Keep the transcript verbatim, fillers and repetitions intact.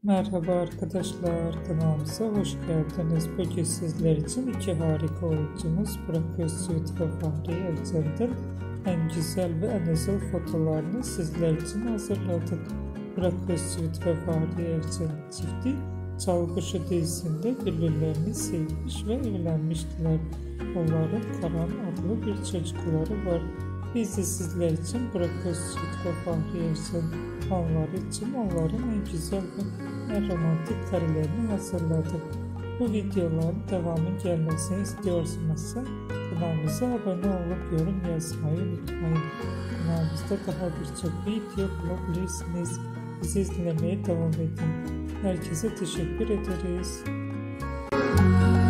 Merhaba arkadaşlar, kanalımıza hoş geldiniz. Bugün sizler için iki harika oyuncumuz Burak Özçivit ve Fahri Evcen'den en güzel ve en özel fotolarını sizler için hazırladık. Burak Özçivit ve Fahri Evcen çifti Çalgışı dizisinde birbirlerini sevmiş ve evlenmiştiler. Onların Karan adlı bir çocukları var. Biz de sizler için Burak Özçivit ve Fahri Evcen anları için onların en güzel ve en romantik karelerini hazırladık. Bu videoların devamı gelmesini istiyorsanız kanalımıza abone olup yorum yazmayı unutmayın. Kanalımızda daha birçok video bulabilirsiniz. Bizi izlemeye devam edin. Herkese teşekkür ederiz.